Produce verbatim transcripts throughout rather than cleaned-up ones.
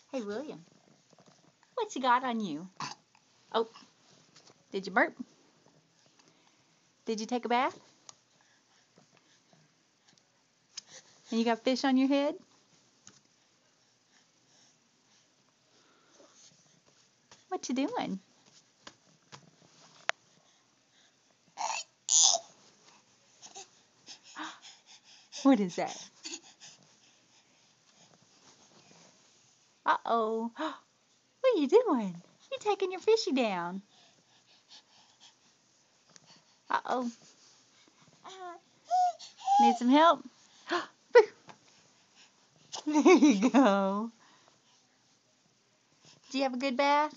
Hey, William, what's you got on you? Oh, did you burp? Did you take a bath? And you got fish on your head? What you doing? What is that? Uh-oh. What are you doing? You're taking your fishy down. Uh-oh. Need some help? There you go. Did you have a good bath?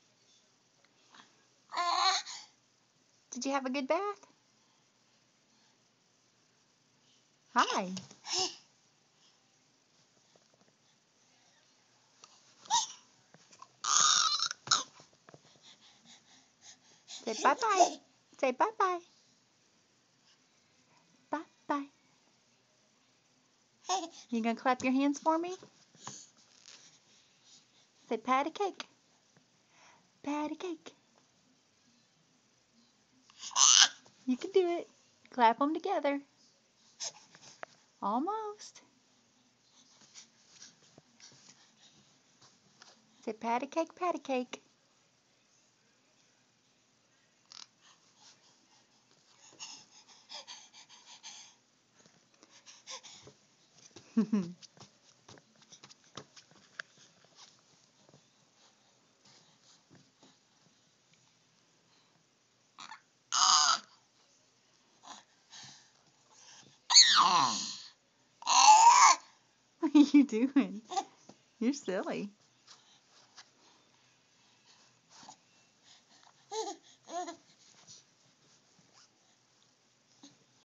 Did you have a good bath? Hi. Say bye-bye. Say bye-bye. Bye-bye. You gonna clap your hands for me? Say patty cake. Patty cake. You can do it. Clap them together. Almost. Say patty cake, patty cake. What are you doing? You're silly.